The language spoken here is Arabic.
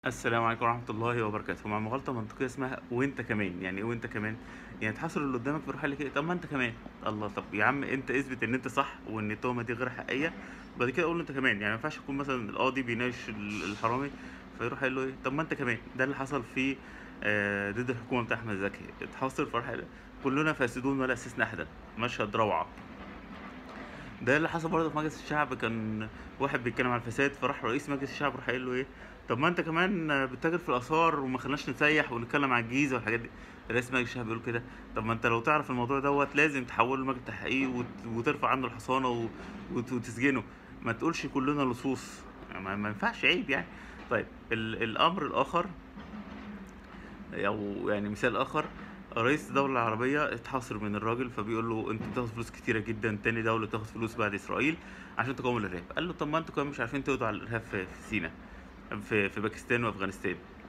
السلام عليكم ورحمة الله وبركاته. مع مغالطة منطقية اسمها وأنت كمان، يعني إيه وأنت كمان؟ يعني تحصر اللي قدامك بيروح قال لك إيه؟ طب ما أنت كمان. الله، طب يا عم أنت اثبت إن أنت صح وإن التهمة دي غير حقيقية، وبعد كده قول له أنت كمان. يعني ما ينفعش يكون مثلا القاضي بيناقش الحرامي فيروح قايل له إيه؟ طب ما أنت كمان. ده اللي حصل في ضد الحكومة بتاع أحمد زكي، اتحاصر فراح قال كلنا فاسدون ولا أسسنا أحدا. مشهد روعة. ده اللي حصل برضه في مجلس الشعب، كان واحد بيتكلم عن الفساد فراح رئيس مجلس الشعب راح قايل له ايه؟ طب ما انت كمان بتتاجر في الاثار وما خلناش نسيح ونتكلم عن الجيزه والحاجات دي. رئيس مجلس الشعب بيقول كده. طب ما انت لو تعرف الموضوع دوت لازم تحوله لمجلس تحقيق وترفع عنه الحصانه وتسجنه. ما تقولش كلنا لصوص. يعني ما ينفعش، عيب يعني. طيب الامر الاخر، او يعني مثال اخر، رئيس دولة عربية اتحاصر من الراجل فبيقول له انت بتاخد فلوس كتيرة جدا، تاني دولة تاخد فلوس بعد اسرائيل عشان تقاوم الارهاب. قال له طب ما انتوا كمان مش عارفين تقضوا على الارهاب في سيناء، في باكستان وافغانستان.